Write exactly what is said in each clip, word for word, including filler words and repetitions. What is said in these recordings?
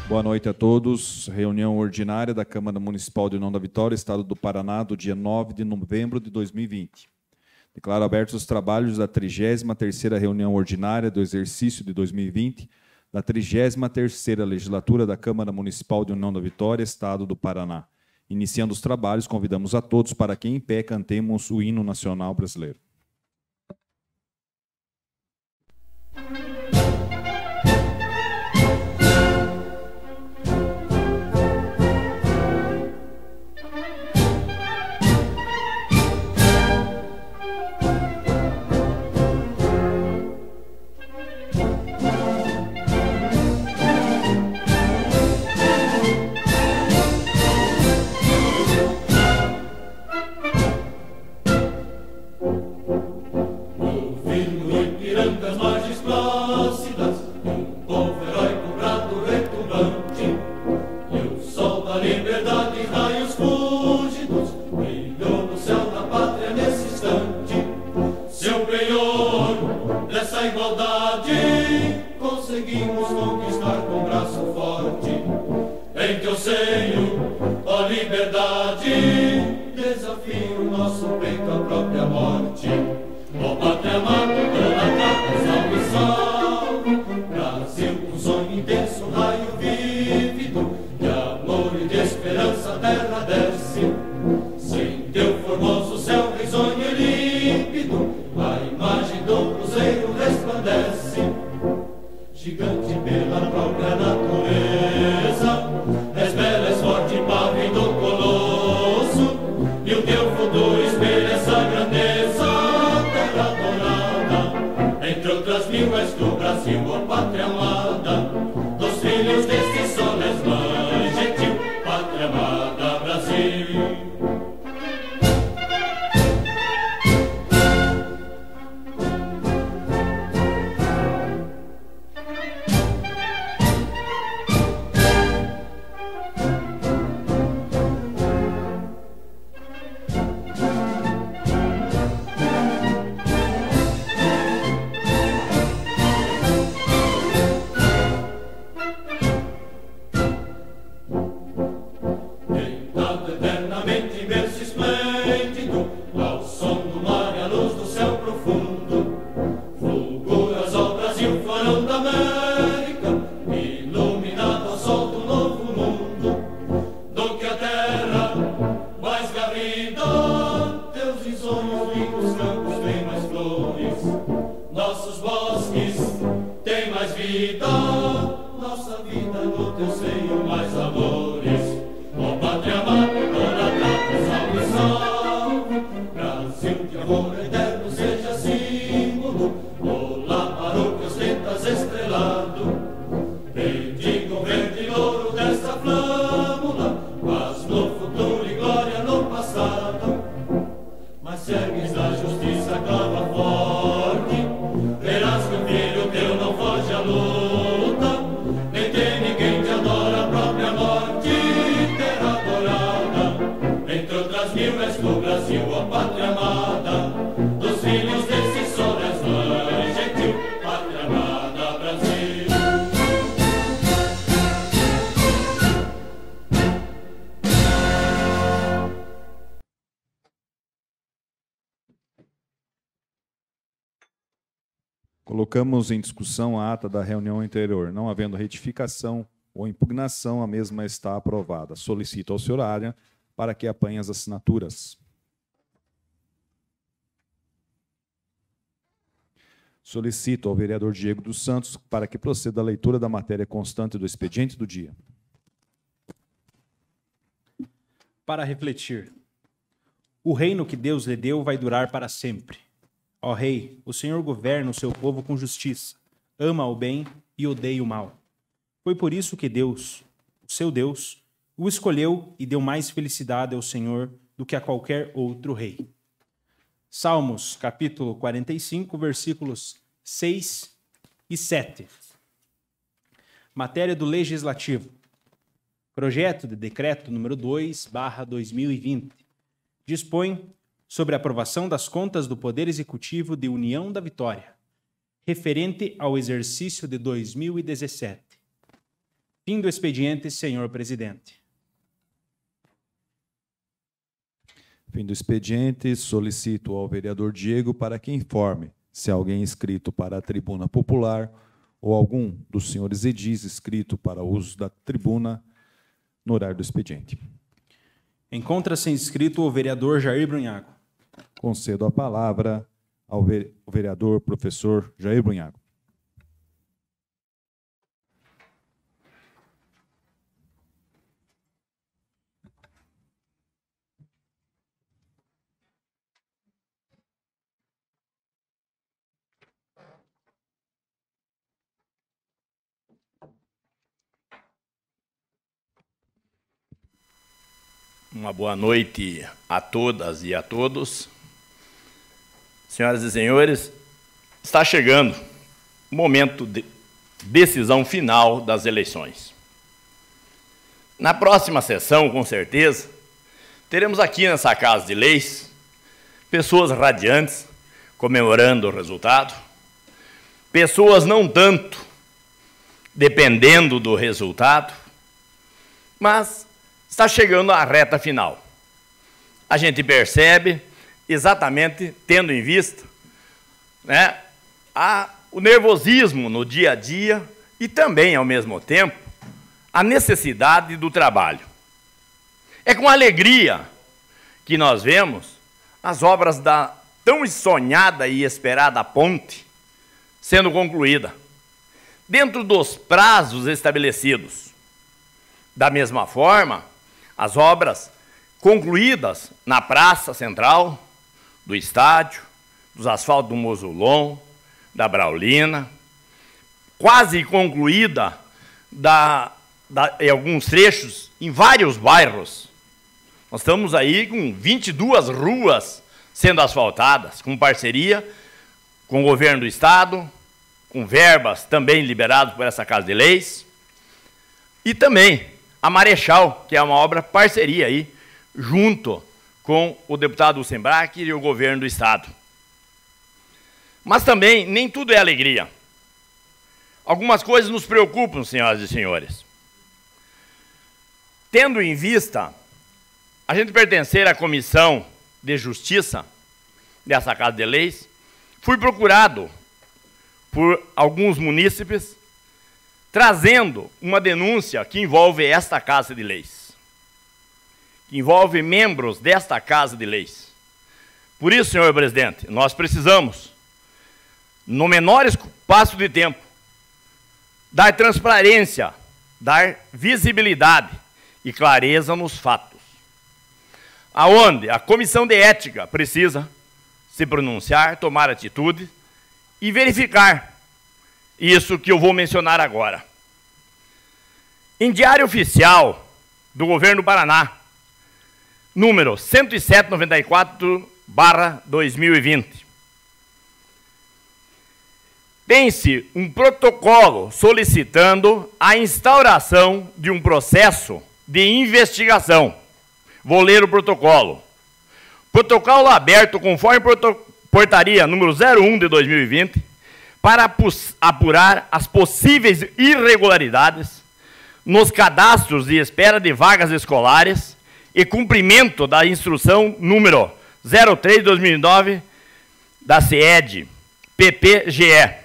Boa noite a todos. Reunião ordinária da Câmara Municipal de União da Vitória, Estado do Paraná, do dia nove de novembro de dois mil e vinte. Declaro abertos os trabalhos da trigésima terceira reunião ordinária do exercício de dois mil e vinte, da trigésima terceira legislatura da Câmara Municipal de União da Vitória, Estado do Paraná. Iniciando os trabalhos, convidamos a todos para que em pé cantemos o hino nacional brasileiro. Colocamos em discussão a ata da reunião anterior. Não havendo retificação ou impugnação, a mesma está aprovada. Solicito ao senhor Área para que apanhe as assinaturas. Solicito ao vereador Diego dos Santos para que proceda a leitura da matéria constante do expediente do dia. Para refletir. O reino que Deus lhe deu vai durar para sempre. Ó Rei, o Senhor governa o seu povo com justiça, ama o bem e odeia o mal. Foi por isso que Deus, o seu Deus, o escolheu e deu mais felicidade ao Senhor do que a qualquer outro rei. Salmos, capítulo quarenta e cinco, versículos seis e sete. Matéria do Legislativo. Projeto de Decreto número dois barra dois mil e vinte. Dispõe sobre a aprovação das contas do Poder Executivo de União da Vitória, referente ao exercício de dois mil e dezessete. Fim do expediente, senhor presidente. Fim do expediente, solicito ao vereador Diego para que informe se alguém inscrito para a tribuna popular ou algum dos senhores edis inscrito para o uso da tribuna no horário do expediente. Encontra-se inscrito o vereador Jair Brunhago. Concedo a palavra ao vereador professor Jair Brunhago. Uma boa noite a todas e a todos. Senhoras e senhores, está chegando o momento de decisão final das eleições. Na próxima sessão, com certeza, teremos aqui nessa Casa de Leis pessoas radiantes comemorando o resultado, pessoas não tanto dependendo do resultado, mas está chegando à reta final. A gente percebe, exatamente tendo em vista, né, a, o nervosismo no dia a dia e também, ao mesmo tempo, a necessidade do trabalho. É com alegria que nós vemos as obras da tão sonhada e esperada ponte sendo concluída, dentro dos prazos estabelecidos. Da mesma forma, as obras concluídas na Praça Central, do estádio, dos asfaltos do Mozulon, da Braulina, quase concluída da, da, em alguns trechos, em vários bairros. Nós estamos aí com vinte e duas ruas sendo asfaltadas, com parceria com o governo do Estado, com verbas também liberadas por essa Casa de Leis, e também a Marechal, que é uma obra parceria aí, junto com o deputado Sembrac e o governo do Estado. Mas também nem tudo é alegria. Algumas coisas nos preocupam, senhoras e senhores. Tendo em vista a gente pertencer à Comissão de Justiça dessa Casa de Leis, fui procurado por alguns munícipes trazendo uma denúncia que envolve esta Casa de Leis, que envolve membros desta Casa de Leis. Por isso, senhor presidente, nós precisamos, no menor espaço de tempo, dar transparência, dar visibilidade e clareza nos fatos, aonde a Comissão de Ética precisa se pronunciar, tomar atitude e verificar isso que eu vou mencionar agora. Em Diário Oficial do Governo do Paraná, número cento e sete, noventa e quatro, barra dois mil e vinte, tem-se um protocolo solicitando a instauração de um processo de investigação. Vou ler o protocolo. Protocolo aberto conforme portaria número zero um de dois mil e vinte, para apurar as possíveis irregularidades nos cadastros de espera de vagas escolares e cumprimento da instrução número zero três de dois mil e nove da C E D, P P G E.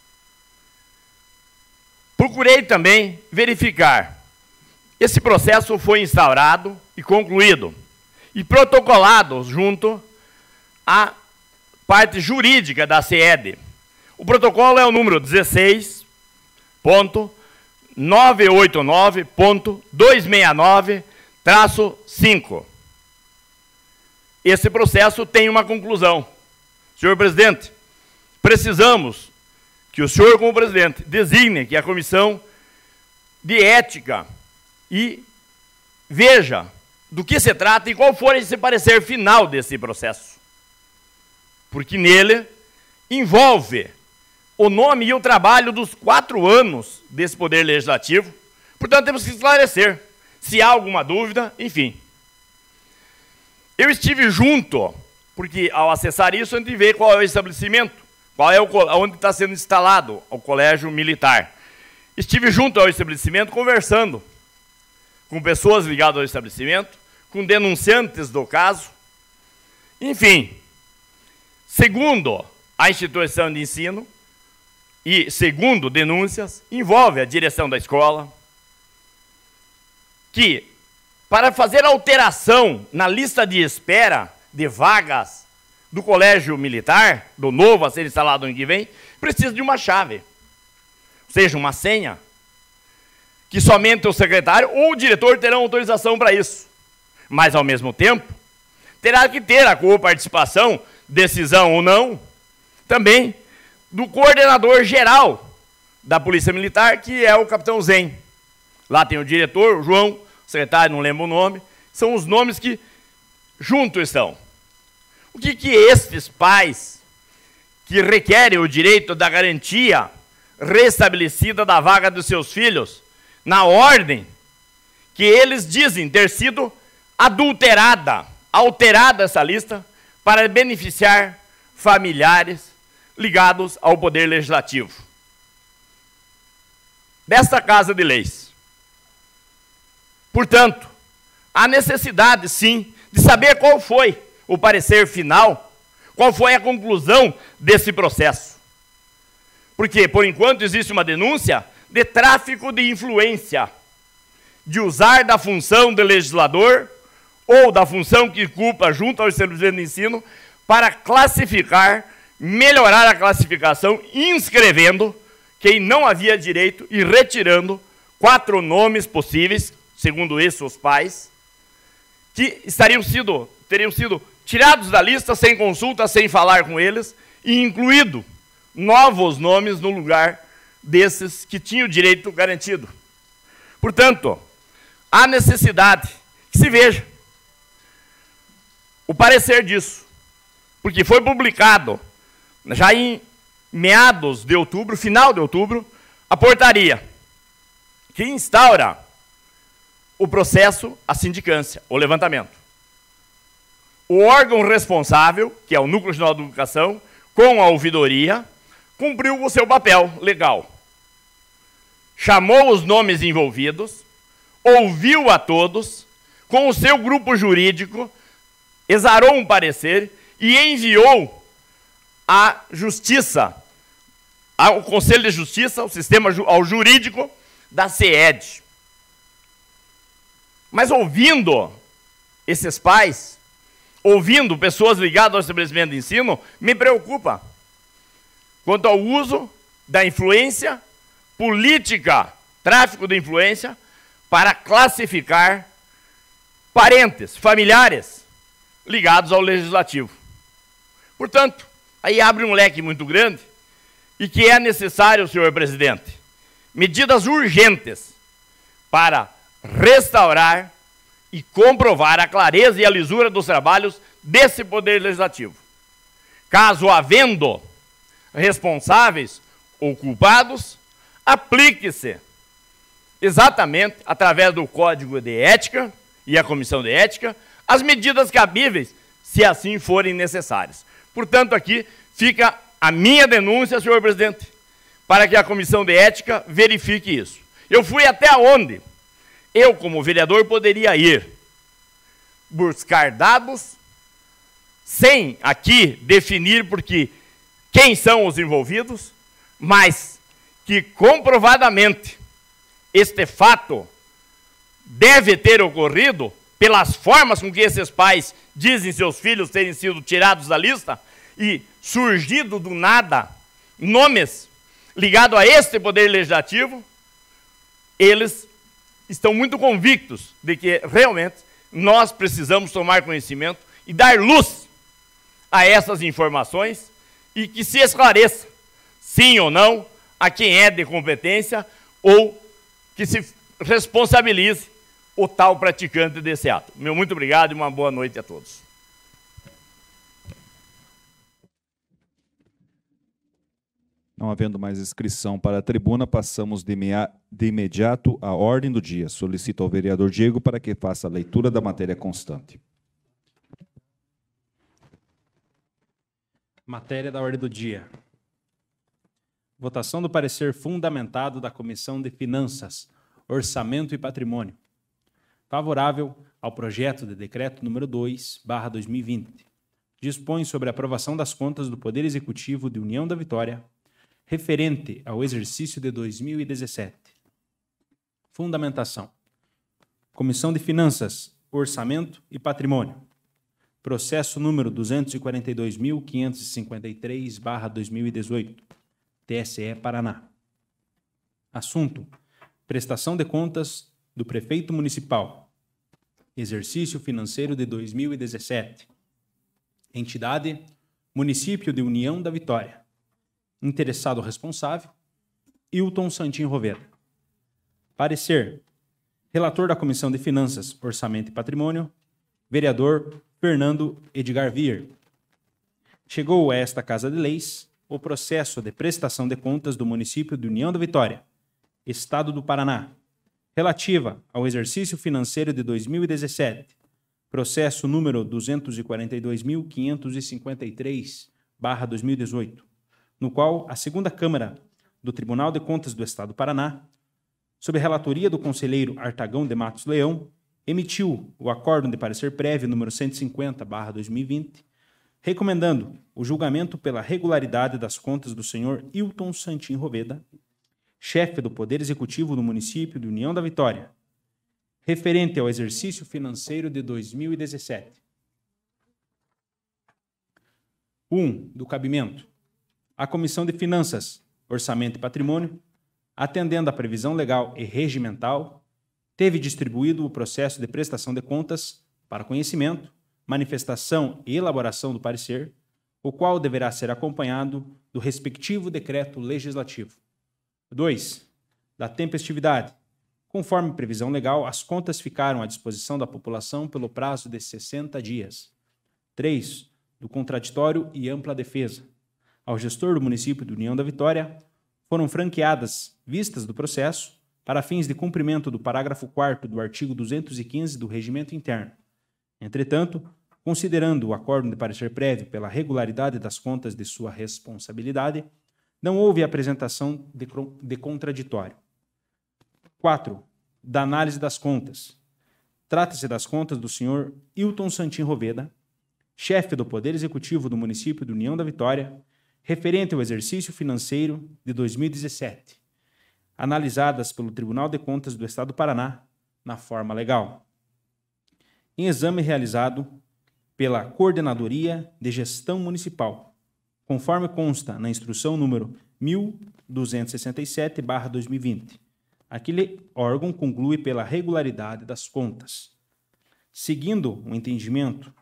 Procurei também verificar. Esse processo foi instaurado e concluído e protocolado junto à parte jurídica da C E D. O protocolo é o número dezesseis ponto novecentos e oitenta e nove ponto duzentos e sessenta e nove traço cinco. Esse processo tem uma conclusão. Senhor presidente, precisamos que o senhor, como presidente, designe que a Comissão de Ética e veja do que se trata e qual for esse parecer final desse processo. Porque nele envolve o nome e o trabalho dos quatro anos desse Poder Legislativo. Portanto, temos que esclarecer se há alguma dúvida, enfim. Eu estive junto, porque ao acessar isso, a gente vê qual é o estabelecimento, qual é o, onde está sendo instalado o Colégio Militar. estive junto ao estabelecimento conversando com pessoas ligadas ao estabelecimento, com denunciantes do caso. Enfim, segundo a instituição de ensino e segundo denúncias, envolve a direção da escola, que para fazer alteração na lista de espera de vagas do colégio militar, do novo a ser instalado ano que vem, precisa de uma chave, ou seja, uma senha, que somente o secretário ou o diretor terão autorização para isso. Mas, ao mesmo tempo, terá que ter a coparticipação, decisão ou não, também do coordenador geral da Polícia Militar, que é o capitão Zen. Lá tem o diretor, o João, o secretário, não lembro o nome, são os nomes que junto estão. O que que estes pais, que requerem o direito da garantia restabelecida da vaga dos seus filhos, na ordem que eles dizem ter sido adulterada, alterada essa lista, para beneficiar familiares ligados ao Poder Legislativo desta Casa de Leis. Portanto, há necessidade, sim, de saber qual foi o parecer final, qual foi a conclusão desse processo. Porque, por enquanto, existe uma denúncia de tráfico de influência, de usar da função de legislador ou da função que culpa junto ao estabelecimento de ensino para classificar, melhorar a classificação, inscrevendo quem não havia direito e retirando quatro nomes possíveis, segundo isso os pais, que estariam sido, teriam sido tirados da lista sem consulta, sem falar com eles, e incluído novos nomes no lugar desses que tinham o direito garantido. Portanto, há necessidade que se veja o parecer disso, porque foi publicado já em meados de outubro, final de outubro, a portaria que instaura o processo, a sindicância, o levantamento. O órgão responsável, que é o Núcleo Regional de Educação, com a ouvidoria, cumpriu o seu papel legal. Chamou os nomes envolvidos, ouviu a todos, com o seu grupo jurídico, exarou um parecer e enviou à Justiça, ao Conselho de Justiça, ao sistema, ao jurídico da C E D. Mas ouvindo esses pais, ouvindo pessoas ligadas ao estabelecimento de ensino, me preocupa quanto ao uso da influência política, tráfico de influência, para classificar parentes, familiares ligados ao legislativo. Portanto, aí abre um leque muito grande e que é necessário, senhor presidente, medidas urgentes para restaurar e comprovar a clareza e a lisura dos trabalhos desse Poder Legislativo. Caso havendo responsáveis ou culpados, aplique-se exatamente, através do Código de Ética e a Comissão de Ética, as medidas cabíveis, se assim forem necessárias. Portanto, aqui fica a minha denúncia, senhor presidente, para que a Comissão de Ética verifique isso. Eu fui até onde eu, como vereador, poderia ir buscar dados, sem aqui definir porque quem são os envolvidos, mas que comprovadamente este fato deve ter ocorrido pelas formas com que esses pais dizem seus filhos terem sido tirados da lista e surgido do nada nomes ligados a este Poder Legislativo, eles estão muito convictos de que realmente nós precisamos tomar conhecimento e dar luz a essas informações e que se esclareça, sim ou não, a quem é de competência ou que se responsabilize o tal praticante desse ato. Meu muito obrigado e uma boa noite a todos. Não havendo mais inscrição para a tribuna, passamos de, mea, de imediato à ordem do dia. Solicito ao vereador Diego para que faça a leitura da matéria constante. Matéria da ordem do dia. Votação do parecer fundamentado da Comissão de Finanças, Orçamento e Patrimônio. Favorável ao projeto de decreto número dois, barra dois mil e vinte. Dispõe sobre a aprovação das contas do Poder Executivo de União da Vitória, referente ao exercício de dois mil e dezessete. Fundamentação. Comissão de Finanças, Orçamento e Patrimônio. Processo número duzentos e quarenta e dois mil, quinhentos e cinquenta e três, barra dois mil e dezoito. T S E Paraná. Assunto: prestação de contas do Prefeito Municipal. Exercício financeiro de dois mil e dezessete. Entidade: Município de União da Vitória. Interessado responsável: Hilton Santin Roveda. Parecer: relator da Comissão de Finanças, Orçamento e Patrimônio, vereador Fernando Edgar Vier. Chegou a esta Casa de Leis o processo de prestação de contas do município de União da Vitória, Estado do Paraná, relativa ao exercício financeiro de dois mil e dezessete, processo número duzentos e quarenta e dois mil, quinhentos e cinquenta e três, barra dois mil e dezoito, no qual a segunda Câmara do Tribunal de Contas do Estado do Paraná, sob a relatoria do conselheiro Artagão de Matos Leão, emitiu o acórdão de parecer prévio número cento e cinquenta, barra dois mil e vinte, recomendando o julgamento pela regularidade das contas do senhor Hilton Santin Roveda, chefe do Poder Executivo do município de União da Vitória, referente ao exercício financeiro de dois mil e dezessete. um. Do cabimento. A Comissão de Finanças, Orçamento e Patrimônio, atendendo à previsão legal e regimental, teve distribuído o processo de prestação de contas para conhecimento, manifestação e elaboração do parecer, o qual deverá ser acompanhado do respectivo decreto legislativo. dois. Da tempestividade. Conforme previsão legal, as contas ficaram à disposição da população pelo prazo de sessenta dias. três. Do contraditório e ampla defesa. Ao gestor do município de União da Vitória, foram franqueadas vistas do processo para fins de cumprimento do parágrafo quarto do artigo duzentos e quinze do Regimento Interno. Entretanto, considerando o acórdão de parecer prévio pela regularidade das contas de sua responsabilidade, não houve apresentação de, de contraditório. quatro. Da análise das contas. Trata-se das contas do senhor Hilton Santin Roveda, chefe do Poder Executivo do município de União da Vitória, referente ao exercício financeiro de dois mil e dezessete, analisadas pelo Tribunal de Contas do Estado do Paraná na forma legal. Em exame realizado pela Coordenadoria de Gestão Municipal, conforme consta na instrução número mil duzentos e sessenta e sete, barra dois mil e vinte. Aquele órgão conclui pela regularidade das contas. Seguindo o entendimento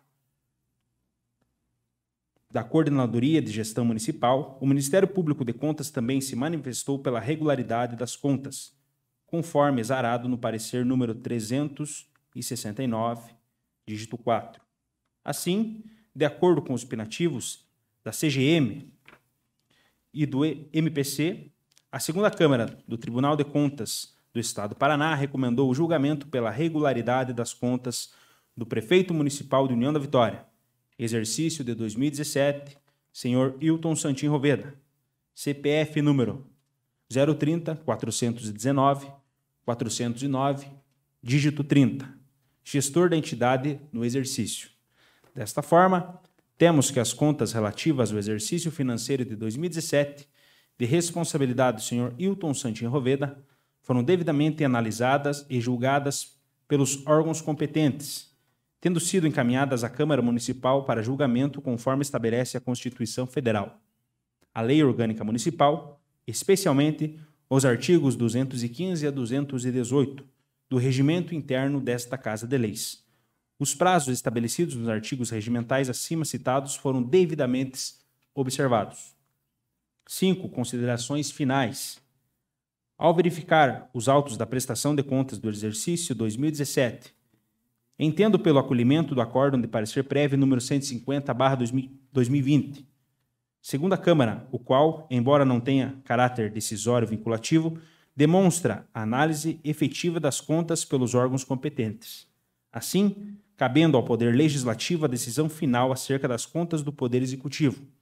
da Coordenadoria de Gestão Municipal, o Ministério Público de Contas também se manifestou pela regularidade das contas, conforme exarado no parecer número trezentos e sessenta e nove, dígito quatro. Assim, de acordo com os opinativos da C G M e do M P C, a segunda Câmara do Tribunal de Contas do Estado do Paraná recomendou o julgamento pela regularidade das contas do Prefeito Municipal de União da Vitória, exercício de dois mil e dezessete, senhor Hilton Santin Roveda, C P F número zero trinta, quatrocentos e dezenove, quatrocentos e nove, dígito trinta, gestor da entidade no exercício. Desta forma, temos que as contas relativas ao exercício financeiro de dois mil e dezessete, de responsabilidade do senhor Hilton Santin Roveda, foram devidamente analisadas e julgadas pelos órgãos competentes, tendo sido encaminhadas à Câmara Municipal para julgamento conforme estabelece a Constituição Federal, a Lei Orgânica Municipal, especialmente os artigos duzentos e quinze a duzentos e dezoito do Regimento Interno desta Casa de Leis. Os prazos estabelecidos nos artigos regimentais acima citados foram devidamente observados. cinco. Considerações finais. Ao verificar os autos da prestação de contas do exercício dois mil e dezessete, entendo pelo acolhimento do acórdão de parecer prévio número cento e cinquenta, barra dois mil e vinte. Segunda Câmara, o qual, embora não tenha caráter decisório vinculativo, demonstra a análise efetiva das contas pelos órgãos competentes. Assim, cabendo ao Poder Legislativo a decisão final acerca das contas do Poder Executivo,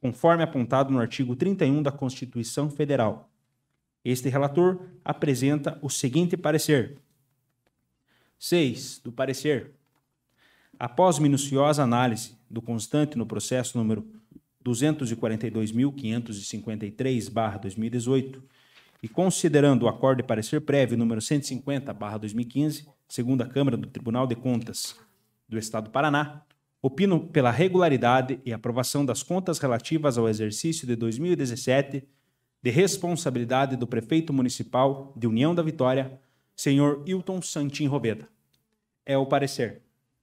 conforme apontado no artigo trinta e um da Constituição Federal. Este relator apresenta o seguinte parecer. seis. Do parecer. Após minuciosa análise do constante no processo número duzentos e quarenta e dois mil quinhentos e cinquenta e três barra dois mil e dezoito e considerando o acordo de parecer prévio número cento e cinquenta barra dois mil e quinze, segunda Câmara do Tribunal de Contas do Estado do Paraná, opino pela regularidade e aprovação das contas relativas ao exercício de dois mil e dezessete de responsabilidade do prefeito municipal de União da Vitória, senhor Hilton Santin Roveda. É o parecer.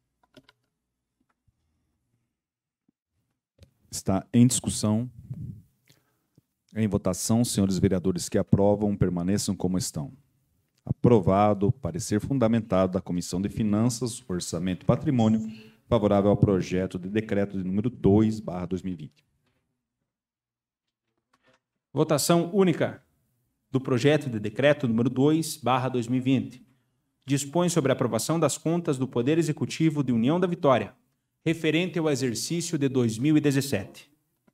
Está em discussão. Em votação, senhores vereadores que aprovam, permaneçam como estão. Aprovado, parecer fundamentado da Comissão de Finanças, Orçamento e Patrimônio, favorável ao projeto de decreto de número dois barra dois mil e vinte. Votação única do projeto de decreto número dois barra dois mil e vinte. Dispõe sobre a aprovação das contas do Poder Executivo de União da Vitória, referente ao exercício de dois mil e dezessete.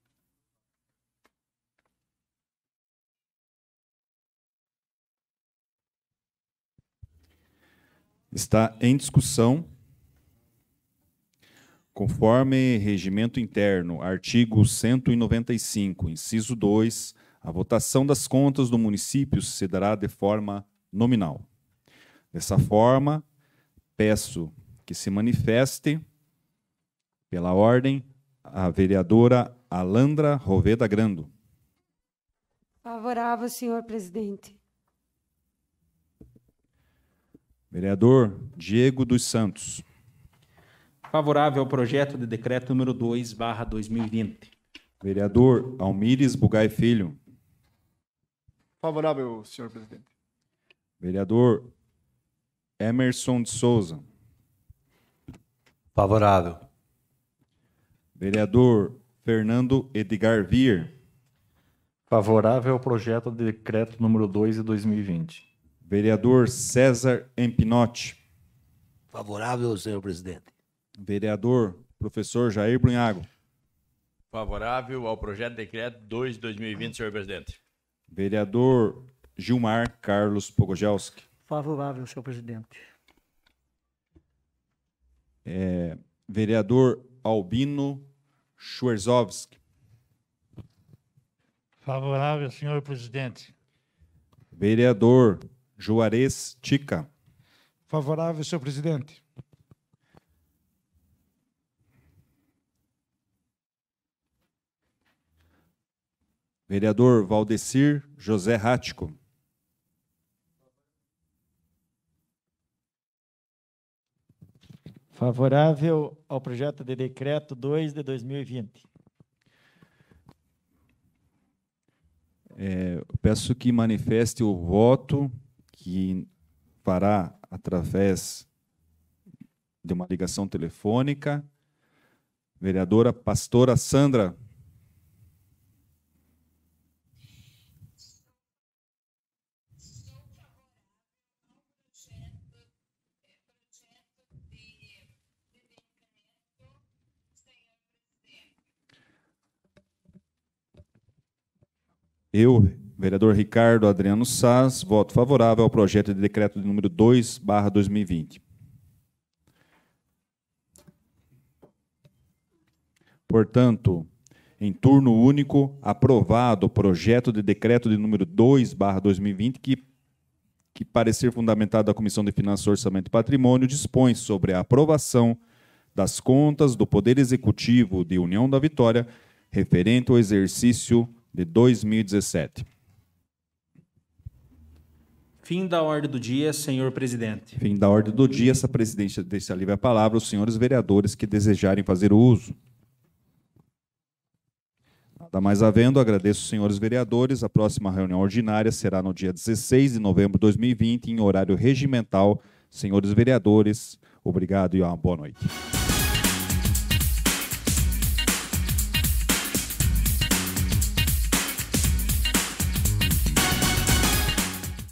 Está em discussão, conforme regimento interno, artigo cento e noventa e cinco, inciso dois, a votação das contas do município se dará de forma nominal. Dessa forma, peço que se manifeste, pela ordem, a vereadora Alandra Roveda Grando. Favorável, senhor presidente. Vereador Diego dos Santos. Favorável ao projeto de decreto número dois barra dois mil e vinte. Vereador Almires Bugai Filho. Favorável, senhor presidente. Vereador Emerson de Souza. Favorável. Vereador Fernando Edgar Vier. Favorável ao projeto de decreto número dois de dois mil e vinte. Vereador César Empinotti. Favorável, senhor presidente. Vereador professor Jair Brunhago. Favorável ao projeto de decreto dois de dois mil e vinte, senhor presidente. Vereador Gilmar Carlos Pogogelski. Favorável, senhor presidente. É, vereador Albino Schwerzowski. Favorável, senhor presidente. Vereador Juarez Tica. Favorável, senhor presidente. Vereador Valdecir José Rático. Favorável ao projeto de decreto dois de dois mil e vinte. É, peço que manifeste o voto que fará através de uma ligação telefônica. Vereadora Pastora Sandra. Eu, vereador Ricardo Adriano Saz, voto favorável ao projeto de decreto de número dois barra dois mil e vinte. Portanto, em turno único, aprovado o projeto de decreto de número dois barra dois mil e vinte, que, que parecer fundamentado da Comissão de Finanças, Orçamento e Patrimônio, dispõe sobre a aprovação das contas do Poder Executivo de União da Vitória, referente ao exercício de dois mil e dezessete. Fim da ordem do dia, senhor presidente. Fim da ordem do dia. Essa presidência deixa livre a palavra aos senhores vereadores que desejarem fazer o uso. Nada mais havendo, agradeço os senhores vereadores. A próxima reunião ordinária será no dia dezesseis de novembro de dois mil e vinte, em horário regimental. Senhores vereadores, obrigado e uma boa noite.